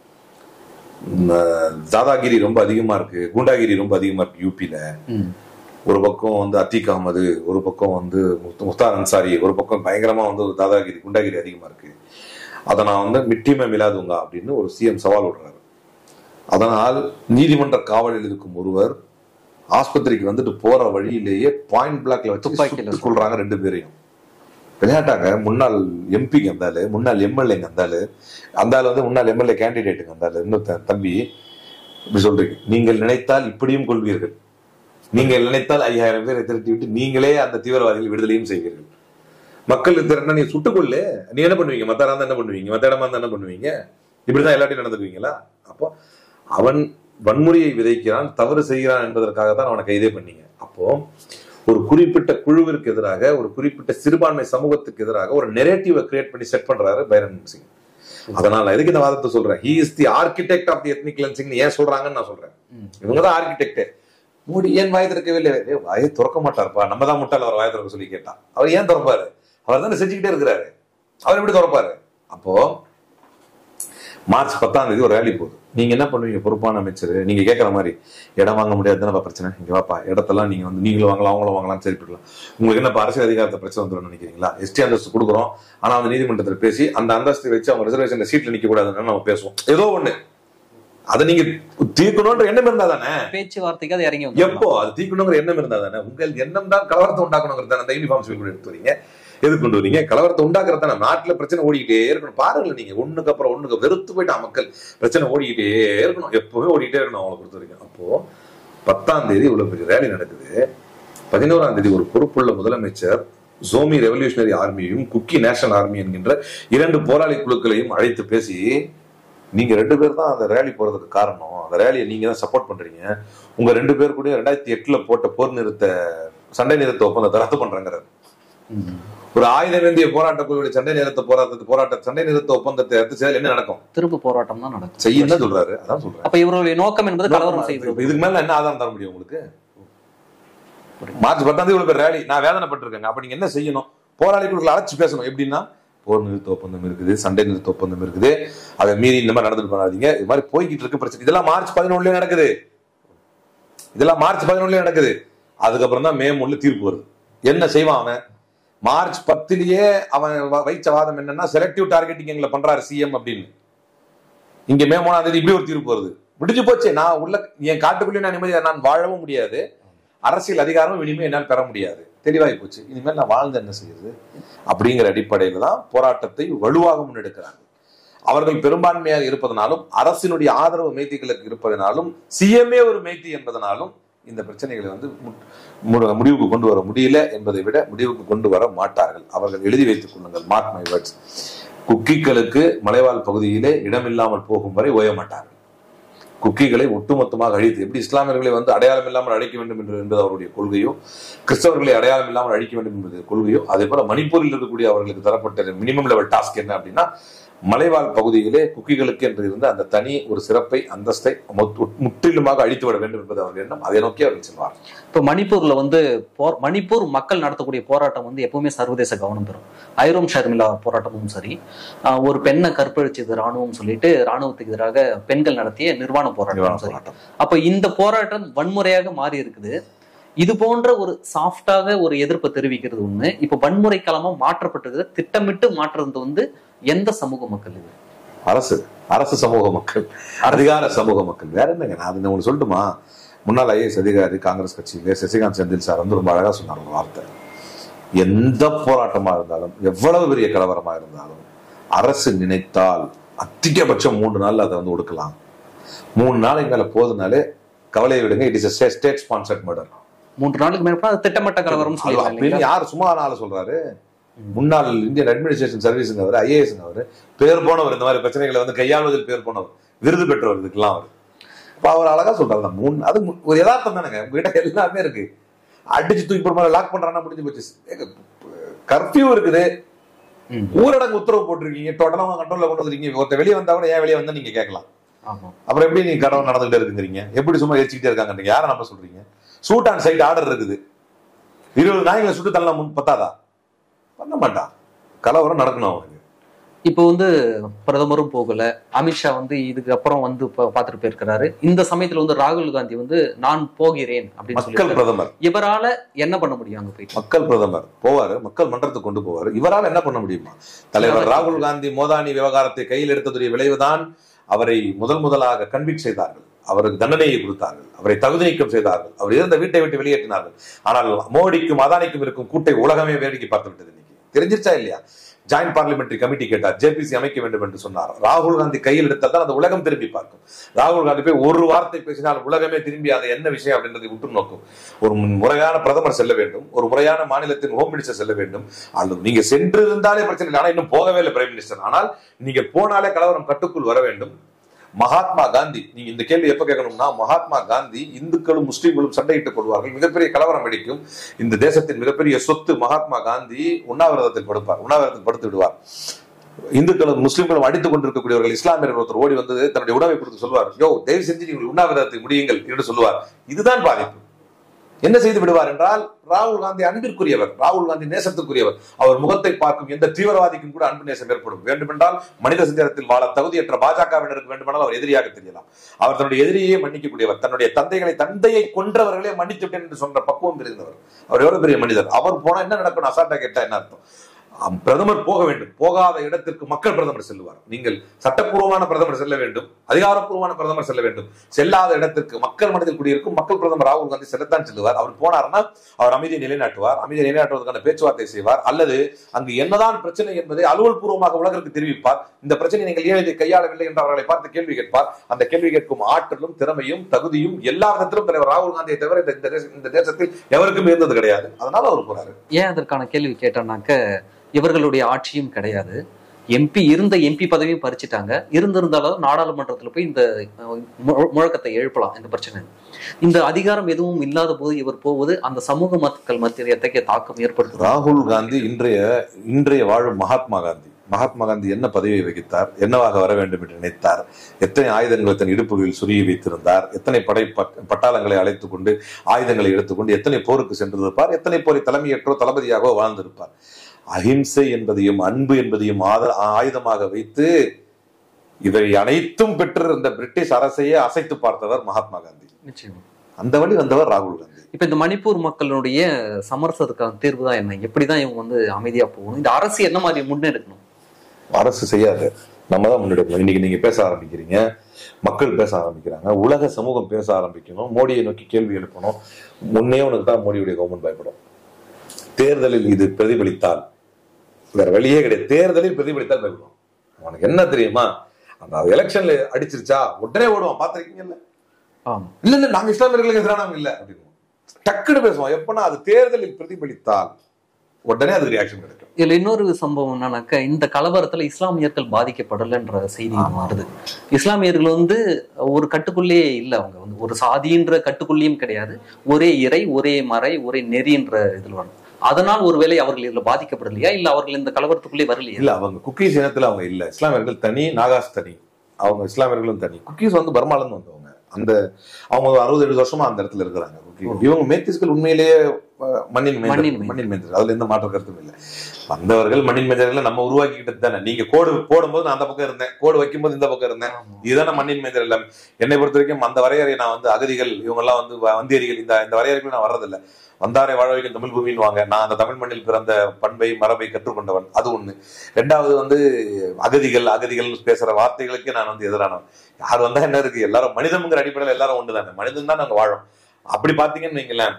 தாதாகிரி ரொம்ப அதிகமா இருக்கு, குண்டாகிரி ரொம்ப அதிகமா இருக்கு யூபியில. ஒரு பக்கம் வந்து அத்தீக் அகமது, ஒரு பக்கம் வந்து முக்தார் அன்சாரி, ஒரு பக்கம் பயங்கரமா வந்து தாதாகிரி குண்டாகிரி அதிகமா இருக்கு. அதை நான் வந்து மிட்டிமே மிலாதுங்க அப்படின்னு ஒரு சிஎம் சவால் விடுறாரு. அதனால் நீதிமன்ற காவலில் இருக்கும் ஒருவர் ஆஸ்பத்திரிக்கு வந்துட்டு போற வழியிலேயே பாயிண்ட் பிளாக்ல வச்சு கொள்றாங்க ரெண்டு பேரையும். விளையாட்டாங்க. முன்னாள் எம்பிக்கு வந்தாலு, முன்னாள் எம்எல்ஏங்க வந்தாலு, அந்த வந்து முன்னாள் எம்எல்ஏ கேண்டிடேட்டுங்க வந்தாலு, இன்னும் தம்பி இப்படி சொல்றீங்க, நீங்கள் நினைத்தால் இப்படியும் கொள்வீர்கள், நீங்கள் நினைத்தால் ஐயாயிரம் பேரை திரட்டி விட்டு நீங்களே அந்த தீவிரவாதிகள் விடுதலையும் செய்வீர்கள். மக்கள் திரட்டினா நீ சுட்டுக்கொள்ளு, நீ என்ன பண்ணுவீங்க? மத்த இடம் என்ன பண்ணுவீங்க? மத்த இடமா இருந்தா என்ன பண்ணுவீங்க? இப்படிதான் எல்லாத்தையும் நடந்துக்குவீங்களா? அப்போ அவன் வன்முறையை விதைக்கிறான், தவறு செய்கிறான் என்பதற்காக தான் அவனை கைதே பண்ணீங்க. அப்போ ஒரு குறிப்பிட்ட குழுவிற்கு எதிராக, ஒரு குறிப்பிட்ட சிறுபான்மை சமூகத்துக்கு எதிராக ஒரு நெரேட்டிவை கிரியேட் பண்ணி செட் பண்றாரு பைரன் சிங். அதனால நான் எதுக்கு இந்த வாதத்தை சொல்றேன், he is the architect of the ethnic cleansing ஏன் சொல்றாங்கன்னு நான் சொல்றேன். இவங்கதான் ஆர்கிடெக்டே. மோடி ஏன் வாய் திறக்கவில்லை? வாயை திறக்க மாட்டாருப்பா, நம்ம தான் முட்டாள் அவர் வாயை திறக்க சொல்லி கேட்டா. அவர் ஏன் திறப்பாரு? அவர் தானே செஞ்சுக்கிட்டே இருக்கிறாரு, அவர் எப்படி திறப்பாரு? அப்போ மார்ச் பத்தாம் தேதி ஒரு ரேலி போகுது. நீங்க என்ன பண்ணுவீங்க பொறுப்பான அமைச்சர்? நீங்க கேட்கற மாதிரி இடம் வாங்க முடியாதுன்னு பிரச்சனை, இங்க வாப்பா இடத்தெல்லாம் நீங்க வந்து நீங்களும் வாங்கலாம் அவங்களும் வாங்கலாம் சரி போடலாம். உங்களுக்கு என்ன அரசியல் அதிகாரத்தை பிரச்சனை வந்துடும் நினைக்கிறீங்களா? எஸ்டி அந்தஸ்து கொடுக்குறோம், ஆனா அந்த நீதிமன்றத்தில் பேசி அந்த அந்தஸ்து வச்சு அவங்க ரிசர்வேஷன்ல சீட்ல நிக்க கூடாதுன்னு நம்ம பேசுவோம். ஏதோ ஒண்ணு அதை நீங்க தீர்க்கணும்ன்ற எண்ணம் இருந்தா தானே பேச்சுவார்த்தைக்கு அது இறங்கி. எப்போ அது தீர்க்கணுங்கிற எண்ணம் இருந்தா தானே. உங்களுக்கு எண்ணம் தான் கலவரத்தை உண்டாக்கணுங்கிறது தானே. அந்த யூனிஃபார்ம் சிவில் கூட எடுத்து வரீங்க, எது கொண்டு வரீங்க? கலவரத்தை உண்டாக்குறது தானே. நாட்டுல பிரச்சனை ஓடிக்கிட்டே இருக்கணும். பாருங்க, நீங்க ஒண்ணுக்கு அப்புறம் ஒண்ணுக்கு வெறுத்து போயிட்டா மக்கள். பிரச்சனை ஓடிக்கிட்டே இருக்கணும், எப்பவுமே ஓடிக்கிட்டே இருக்கணும் அவங்களை பொறுத்த வரைக்கும். அப்போ பத்தாம் தேதி இவ்வளவு பெரிய ரேலி நடக்குது. பதினோராம் தேதி ஒரு பொறுப்புள்ள முதலமைச்சர் சோமி ரெவல்யூஷனரி ஆர்மியையும் குக்கி நேஷனல் ஆர்மி என்கின்ற இரண்டு போராளி குழுக்களையும் அழைத்து பேசி, நீங்க ரெண்டு பேர் தான் அந்த ரேலி போறதுக்கு காரணம், அந்த ரேலியை நீங்க தான் சப்போர்ட் பண்றீங்க, உங்க ரெண்டு பேர் கூட ரெண்டாயிரத்தி எட்டுல போட்ட போர் நிறுத்த சண்டை நிறுத்த ஒப்பந்தத்தை ரத்து பண்றாங்கிறாரு. ஒரு ஆயுதம் ஏந்திய போராட்ட குழுவுடைய சண்டை நிறுத்த போராட்டத்து போராட்ட சண்டை நிறுத்த ஒப்பந்தத்தை ரத்து செய்தால் என்ன நடக்கும்? திரும்ப போராட்டம் தான் நடக்கும். செய்ய சொல்றாரு. அதான் சொல்றேன். அப்ப இவருடைய நோக்கம் என்பது கலவரம் செய்வது. இதுக்கு மேல என்ன ஆதாரம் தர முடியும் உங்களுக்கு? மார்ச் பத்தாம் தேதி இவ்வளவு பேர் ரேலி, நான் வேதனைப்பட்டிருக்கேங்க. அப்ப நீங்க என்ன செய்யணும்? போராளி குழுக்களை அழைச்சு பேசணும். எப்படின்னா, போர் நிறுத்த ஒப்பந்தம் இருக்குது, சண்டை நிறுத்த ஒப்பந்தம் இருக்குது, அதை மீறி இந்த மாதிரி நடந்துட்டு பண்ணாதீங்க. இது மாதிரி போய்கிட்டு இருக்கு பிரச்சனை. இதெல்லாம் மார்ச் பதினொன்னுலயே நடக்குது. இதெல்லாம் மார்ச் பதினொன்னுலயே நடக்குது. அதுக்கப்புறம் தான் மே மூணுல தீர்ப்பு வருது. என்ன செய்வான் அவன்? மார்ச் பத்துலயே அவன் வைச்ச வாதம் என்னன்னா செலக்டிவ் டார்கெட்டிங் எங்களை பண்றாரு சிஎம் அப்படின்னு. இங்க மே மூணாம் தேதி இப்படி ஒரு தீர்ப்பு வருது. முடிஞ்சு போச்சு. நான் உள்ள என் காட்டுக்குள்ளேயே நான் நிம்மதியா நான் வாழவும் முடியாது, அரசியல் அதிகாரமும் இனிமே என்னால் பெற முடியாது. தெளிவாகி போச்சு. இனிமேல் நான் வாழ்ந்து என்ன செய்யறது அப்படிங்கிற அடிப்படையில தான் போராட்டத்தை வலுவாக முன்னெடுக்கிறாங்க. அவர்கள் பெரும்பான்மையாக இருப்பதனாலும் அரசினுடைய ஆதரவு மெய்திகளுக்கு இருப்பதனாலும் சிஎம்ஏ ஒரு மெய்தி என்பதனாலும் இந்த பிரச்சனைகளை வந்து முடிவுக்கு கொண்டு வர முடியல என்பதை விட முடிவுக்கு கொண்டு வர மாட்டார்கள். அவர்கள் எழுதி வைத்துக் கொள்ளுங்கள், மார்க் மை வேர்ட்ஸ். குக்கிகளுக்கு மலைவாழ் பகுதியிலே இடமில்லாமல் போகும் வரை ஓய மாட்டார்கள். குக்கிகளை ஒட்டுமொத்தமாக அழித்து, எப்படி இஸ்லாமியர்களை வந்து அடையாளம் இல்லாமல் அழிக்க வேண்டும் என்று என்பது அவருடைய கொள்கையோ, கிறிஸ்தவர்களை அடையாளம் இல்லாமல் அழிக்க வேண்டும் என்பது கொள்கையோ, அதே போல மணிப்பூரில் இருக்கக்கூடிய அவர்களுக்கு தரப்பட்ட மினிமம் லெவல் டாஸ்க் என்ன அப்படின்னா, மலைவாழ் பகுதியிலே குக்கிகளுக்கு என்று இருந்த அந்த தனி ஒரு சிறப்பை, அந்தஸ்தை முற்றிலுமாக அழித்துவிட வேண்டும் என்பது அவர்கள் எண்ணம். அதை நோக்கி அவர்கள் செல்வார். இப்போ மணிப்பூர்ல வந்து மணிப்பூர் மக்கள் நடத்தக்கூடிய போராட்டம் வந்து எப்பவுமே சர்வதேச கவனம் பெறும். ஐரோம் ஷர்மிளா போராட்டமும் சரி, ஒரு பெண்ணை கற்பழிச்சது ராணுவம் சொல்லிட்டு ராணுவத்துக்கு எதிராக பெண்கள் நடத்திய நிர்வாண போராட்டம் சரி. அப்ப இந்த போராட்டம் வன்முறையாக மாறி இருக்குது. இது போன்ற ஒரு சாஃப்டாக ஒரு எதிர்ப்பை தெரிவிக்கிறது ஒண்ணு. இப்ப வன்முறை களமா மாற்றப்பட்டது, திட்டமிட்டு மாற்றுறது வந்து எந்த சமூக மக்கள்? இது அரசு அரசு சமூக மக்கள், அதிகார சமூக மக்கள். வேற என்னங்க, நான் அது ஒண்ணு சொல்லட்டுமா? முன்னாள் ஐஏஎஸ் அதிகாரி காங்கிரஸ் கட்சியிலே சசிகாந்த் செந்தில் சார் வந்து ரொம்ப அழகா சொன்னார் ஒரு வார்த்தை. எந்த போராட்டமா இருந்தாலும், எவ்வளவு பெரிய கலவரமா இருந்தாலும், அரசு நினைத்தால் அதிகபட்சம் மூன்று நாள் அதை வந்து ஒடுக்கலாம். மூணு நாளைக்கு மேல போதுனாலே கவலையை விடுங்க, it is a state sponsored murder. மூன்று நாளுக்கு மேல திட்டமிட்ட கலவரம். யாரு சும்மா நாள சொல்றாரு? முன்னாள் இந்தியன் அட்மினிஸ்ட்ரேஷன் சர்வீஸுங்க அவர், ஐஏஎஸ் அவர், பேர் போனவர், இந்த மாதிரி பிரச்சனைகளை வந்து கையாளுவதில் பேர் போனவர், விருது பெற்றவர் இதுக்கெல்லாம் அவர். இப்ப அவர் அழகா சொல்றாரு, மூணு அது ஒரு யதார்த்தம் தானுங்க. உங்ககிட்ட எல்லாமே இருக்கு. அடிச்சு தூக்கி போட லாக் பண்றாங்கன்னா முடிஞ்சு போச்சு. கர்ஃபியூ இருக்குது, ஊரடங்கு உத்தரவு போட்டிருக்கீங்க, டோட்டலா கண்ட்ரோல்ல கொண்டு வந்துருக்கீங்க. ஒருத்த வெளியே வந்தா கூட ஏன் வெளியே வந்தா நீங்க கேட்கலாம். அப்புறம் எப்படி நீங்க கடவுள் நடந்துகிட்டே இருக்குங்கிறீங்க? எப்படி சும்மா எரிச்சுக்கிட்டே இருக்காங்க? யாரை நம்ம சொல்றீங்க? சூட் அண்ட் சைட் ஆர்டர் இருக்குது. இருபது நாய்களை சுட்டு தள்ளலாம் முன் பத்தாதா? பண்ண மாட்டான். கலவரம் நடக்கணும் அவனுக்கு. இப்போ வந்து பிரதமரும் போகல, அமித்ஷா வந்து இதுக்கு அப்புறம் வந்து பாத்துட்டு போயிருக்கிறாரு. இந்த சமயத்துல வந்து ராகுல் காந்தி வந்து நான் போகிறேன் அப்படின்னு மக்கள் பிரதமர். இவரால என்ன பண்ண முடியும்? அங்க போயிட்டு மக்கள் பிரதமர் போவாரு, மக்கள் மன்றத்துக்கு கொண்டு போவாரு. இவரால் என்ன பண்ண முடியுமா? தலைவர் ராகுல் காந்தி மோதானி விவகாரத்தை கையில் எடுத்ததுடைய விளைவுதான் அவரை முதல் முதலாக கன்விக்ட் செய்தார்கள், அவருக்கு தண்டனையை கொடுத்தார்கள், அவரை தகுதி நீக்கம் செய்தார்கள், அவர் இருந்த வீட்டை விட்டு வெளியேற்றினார்கள். ஆனால் மோடிக்கும் அதானிக்கும் இருக்கும் கூட்டை உலகமே வேடிக்கை பார்த்து விட்டது. இன்னைக்கு தெரிஞ்சிருச்சா இல்லையா? ஜாயிண்ட் பார்லிமெண்டரி கமிட்டி கேட்டார், ஜேபிசி அமைக்க வேண்டும் என்று சொன்னார். ராகுல் காந்தி கையில் எடுத்தால் தான் அந்த உலகம் திரும்பி பார்க்கும். ராகுல் காந்தி போய் ஒரு வார்த்தை பேசினால் உலகமே திரும்பி அதை என்ன விஷயம் அப்படின்றதை உற்று நோக்கும். ஒரு முறையான பிரதமர் செல்ல வேண்டும், ஒரு முறையான மாநிலத்தின் ஹோம் மினிஸ்டர் செல்ல வேண்டும். அல்லது நீங்க சென்று இருந்தாலே பிரச்சனை இல்லை, ஆனா இன்னும் போகவே இல்லை பிரைம் மினிஸ்டர். ஆனால் நீங்க போனாலே கலவரம் கட்டுக்குள் வர வேண்டும். மகாத்மா காந்தி, நீங்க இந்த கேள்வி எப்ப கேட்கணும்னா, மகாத்மா காந்தி இந்துக்களும் முஸ்லீம்களும் சண்டையிட்டுக் கொள்வார்கள், மிகப்பெரிய கலவரம் வெடிக்கும், இந்த தேசத்தின் மிகப்பெரிய சொத்து மகாத்மா காந்தி உண்ணாவிரதத்தில் படுப்பார், உண்ணாவிரதத்தில் படுத்து விடுவார். இந்துக்களும் முஸ்லீம்களும் அடித்துக் கொண்டிருக்கக்கூடியவர்கள் இஸ்லாமியர்கள் ஒருத்தர் ஓடி வந்து தன்னுடைய உணவை கொடுத்து சொல்வார், யோ தயவு செஞ்சு நீங்கள் உண்ணாவிரதத்தை முடியுங்கள் என்று சொல்லுவார். இதுதான் பாதிப்பு. என்ன செய்து விடுவார் என்றால், ராகுல் காந்தி அன்பிற்குரியவர், ராகுல் காந்தி நேசத்துக்குரியவர். அவர் முகத்தை பார்க்கும் எந்த தீவிரவாதிக்கும் கூட அன்பு நேசம் ஏற்படும். வேண்டுமென்றால் மனித சஞ்சலத்தில் வாழ தகுதியற்ற பாஜகவினருக்கு வேண்டுமென்றால் அவர் எதிரியாக தெரியலாம். அவர் தன்னுடைய எதிரியே மன்னிக்கக்கூடியவர், தன்னுடைய தந்தைகளை தந்தையை கொன்றவர்களே மன்னித்து விட்டேன் என்று சொன்ன பக்குவம் இருந்தவர். அவர் எவ்வளவு பெரிய மனிதர். அவர் போனா என்ன நடக்கும்? அசால்ட்டா கேட்டா என்ன அர்த்தம்? பிரதமர் போக வேண்டும், போகாத இடத்திற்கு மக்கள் பிரதமர் செல்லுவார். நீங்கள் சட்டப்பூர்வமான பிரதமர் செல்ல வேண்டும், அதிகாரப்பூர்வமான பிரதமர் செல்ல வேண்டும். செல்லாத இடத்திற்கு மக்கள் மனதில் குடியிருக்கும் மக்கள் பிரதமர் ராகுல் காந்தி செல்லத்தான் செல்லுவார். அவர் போனார்னா அவர் அமைதியை நிலைநாட்டுவார், அமைதியை நிலைநாட்டுவதற்கான பேச்சுவார்த்தை செய்வார், அல்லது அங்கு என்னதான் பிரச்சனை என்பதை அலுவல் பூர்வமாக உலகிற்கு தெரிவிப்பார். இந்த பிரச்சனை நீங்கள் ஏன் இதை கையாளவில்லை என்று அவர்களை பார்த்து கேள்வி கேட்பார். அந்த கேள்வி கேட்கும் ஆற்றலும் திறமையும் தகுதியும் எல்லா விதத்திலும் தலைவர் ராகுல் காந்தியை தவிர இந்த தேசத்தில் எவருக்கும் இருந்தது கிடையாது. அதனால அவர் போறாரு. ஏன் அதற்கான கேள்வி கேட்டானாக்க, இவர்களுடைய ஆட்சியும் கிடையாது, எம்பி இருந்த எம்பி பதவியும் பறிச்சுட்டாங்க. இருந்திருந்தாலும் நாடாளுமன்றத்தில் போய் இந்த முழக்கத்தை எழுப்பலாம். இந்த பிரச்சனை, இந்த அதிகாரம் எதுவும் இல்லாத போது இவர் போவது அந்த சமூக மக்கள் மத்தியில் எத்தகைய தாக்கம் ஏற்படுத்தும்? ராகுல் காந்தி இன்றைய இன்றைய வாழும் மகாத்மா காந்தி மகாத்மா காந்தி என்ன பதவியை வகித்தார், என்னவாக வர வேண்டும் என்று நினைத்தார், எத்தனை ஆயுதங்களை தன் இடுப்புகளில் சுருகி வைத்திருந்தார், எத்தனை படை பட்டாளங்களை அழைத்துக் கொண்டு ஆயுதங்களை எடுத்துக்கொண்டு எத்தனை போருக்கு சென்றிருப்பார், எத்தனை போரை தலைமையேற்றோ தளபதியாகவோ வாழ்ந்திருப்பார். அஹிம்சை என்பதையும் அன்பு என்பதையும் ஆயுதமாக வைத்து இவை அனைத்தும் பெற்று இந்த பிரிட்டிஷ் அரசையே அசைத்து பார்த்தவர் மகாத்மா காந்தி. நிச்சயமா அந்த வழி வந்தவர் ராகுல் காந்தி. இப்ப இந்த மணிப்பூர் மக்களுடைய சமரசத்துக்கான தீர்வு தான் என்ன? எப்படிதான் இவங்க வந்து அமைதியா போகணும்? இந்த அரசு என்ன மாதிரி முன்னெடுக்கணும்? அரசு செய்யாது, நம்ம தான் முன்னெடுக்கணும். இன்னைக்கு நீங்க பேச ஆரம்பிக்கிறீங்க, மக்கள் பேச ஆரம்பிக்கிறாங்க, உலக சமூகம் பேச ஆரம்பிக்கணும், மோடியை நோக்கி கேள்வி எழுப்பணும். முன்னே உனக்கு தான் மோடியுடைய கவர்மெண்ட் பயப்படும். தேர்தலில் இது பிரதிபலித்தால் வேற வழியே கிடையாது. தேர்தலில் பிரதிபலித்தால் பயப்படும். அவனுக்கு என்ன தெரியுமா, அந்த எலெக்ஷன்ல அடிச்சிருச்சா உடனே ஓடுவான். பாத்திருக்கீங்கல்ல? இல்ல இல்ல நாங்க இஸ்லாமியர்களுக்கு எதிரானவங்க இல்ல அப்படின்னு டக்குன்னு பேசுவோம். எப்பன்னா அது தேர்தலில் பிரதிபலித்தால் உடனே அது ரியாக்ஷன் கிடைக்கும். இதுல இன்னொரு சம்பவம் என்னன்னாக்க, இந்த கலவரத்துல இஸ்லாமியர்கள் பாதிக்கப்படலைன்ற செய்தி வருது. இஸ்லாமியர்கள் வந்து ஒரு கட்டுக்குள்ளேயே இல்லை, அவங்க வந்து ஒரு சாதின்ற கட்டுக்குள்ளேயும் கிடையாது, ஒரே இறை ஒரே மறை ஒரே நெறின்ற இதுல வரும். அதனால் ஒருவேளை அவர்கள் இதுல பாதிக்கப்படலையா, இல்ல அவர்கள் இந்த கலவரத்துக்குள்ளே வரலையா? இல்ல, அவங்க குக்கீஸ் இனத்துல அவங்க இல்ல. இஸ்லாமியர்கள் தனி, நாகாஸ் தனி, அவங்க இஸ்லாமியர்களும் தனி. குக்கீஸ் வந்து பர்மால இருந்து வந்தவங்க. அந்த அவங்க அறுபது எழுபது வருஷமா அந்த இடத்துல இருக்கிறாங்க. இவங்க மேத்திஸ்கள் உண்மையிலேயே மண்ணின் மண்ணின் மேஞ்சர்கள், அதுல எந்த மாற்ற கருத்தும் இல்லை. வந்தவர்கள் மண்ணின் மேஞ்சர்கள் நம்ம உருவாக்கிக்கிட்டது தானே. நீங்க கோடு போடும்போது நான் அந்த பக்கம் இருந்தேன், கோடு வைக்கும்போது இந்த பக்கம் இருந்தேன். இதுதானே மண்ணின் மேஞ்சர் எல்லாம். என்னை பொறுத்த வரைக்கும் அந்த வரையறை நான் வந்து அகதிகள் இவங்க எல்லாம் வந்து வந்தேரிகள் இந்த இந்த வரையறைகள் நான் வர்றதில்லை. வந்தாரை வாழ வைக்கும் தமிழ் பூமின்னு வாங்க. நான் அந்த தமிழ் மண்ணில் பிறந்த பண்பை மரபை கற்றுக்கொண்டவன், அது ஒண்ணு. ரெண்டாவது வந்து அகதிகள் அகதிகள் பேசுற வார்த்தைகளுக்கு நான் வந்து எதிரானவன். யார் வந்தா என்ன இருக்கு, எல்லாரும் மனிதம்ங்கிற அடிப்படையில் எல்லாரும் ஒன்று தானே, மனிதன் தான் நாங்க வாழும். அப்படி பாத்தீங்கன்னு வைங்களேன்.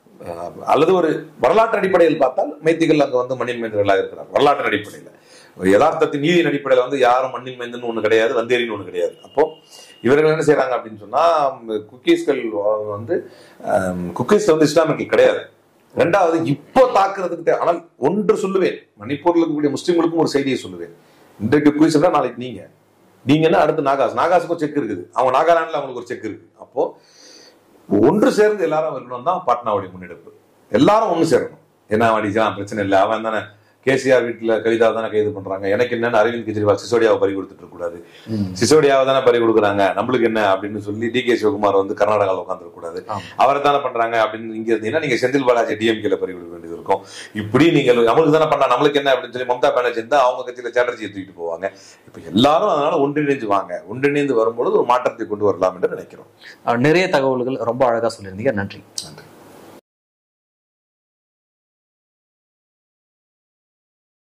அல்லது ஒரு வரலாற்று அடிப்படையில் பார்த்தால் மைத்திகள் அங்க வந்து மண்ணின் மேய்ந்தர்களாக இருக்கிறார். வரலாற்று அடிப்படையில, யதார்த்தத்தின் நீதியின் அடிப்படையில வந்து யாரும் மண்ணின் மேய்ந்தன்னு ஒண்ணு கிடையாது, வந்தேரின்னு ஒண்ணு கிடையாது. அப்போ இவர்கள் என்ன செய்யறாங்க அப்படின்னு சொன்னா, குக்கீஸ்கள் வந்து குக்கீஸ் வந்து இஸ்லாமியர்கள் கிடையாது. ரெண்டாவது இப்போ தாக்குறதுக்கு, ஆனால் ஒன்று சொல்லுவேன், மணிப்பூர்ல இருக்கக்கூடிய முஸ்லிம்களுக்கும் ஒரு செய்தியை சொல்லுவேன். இன்றைக்கு குக்கீஸ் நாளைக்கு நீங்க நீங்கன்னா அடுத்து நாகாஸ், நாகாஸுக்கும் செக் இருக்குது, அவங்க நாகாலாந்துல அவங்களுக்கு ஒரு செக் இருக்கு. அப்போ ஒன்று சேர்ந்து எல்லாரும் இருக்கணும் தான் பாட்னாவுடைய முன்னெடுப்பு. எல்லாரும் ஒண்ணு சேரணும். என்ன அடிக்கலாம் பிரச்சனை இல்லை, அவன் தானே கேசிஆர் வீட்டுல கவிதா தானே கைது பண்றாங்க, எனக்கு என்னன்னு அரவிந்த் கெஜ்ரிவால் சிசோடியாவை பறி கொடுத்துட்டு இருக்க கூடாது, சிசோடியாவை தானே பறி கொடுக்குறாங்க, நம்மளுக்கு என்ன அப்படின்னு சொல்லி டி கே சிவகுமார் வந்து கர்நாடகாவில் உட்காந்துருக்க கூடாது, அவரை தானே பண்றாங்க அப்படின்னு இங்க இருந்தீங்கன்னா நீங்க செந்தில் பாலாஜி டிஎம்கேல பறி கொடுக்க வேண்டியது இருக்கும். இப்படி நீங்க நம்மளுக்கு தானே பண்ணா நம்மளுக்கு என்ன அப்படின்னு சொல்லி மம்தா பானர்ஜி இருந்தா அவங்க கட்சியில சேட்டர்ஜியை தூக்கிட்டு போவாங்க. இப்ப எல்லாரும் அதனால ஒன்றிணைந்து வாங்க, ஒன்றிணைந்து வரும்பொழுது ஒரு மாற்றத்தை கொண்டு வரலாம் என்று நினைக்கிறோம். நிறைய தகவல்கள் ரொம்ப அழகா சொல்லியிருந்தீங்க, நன்றி.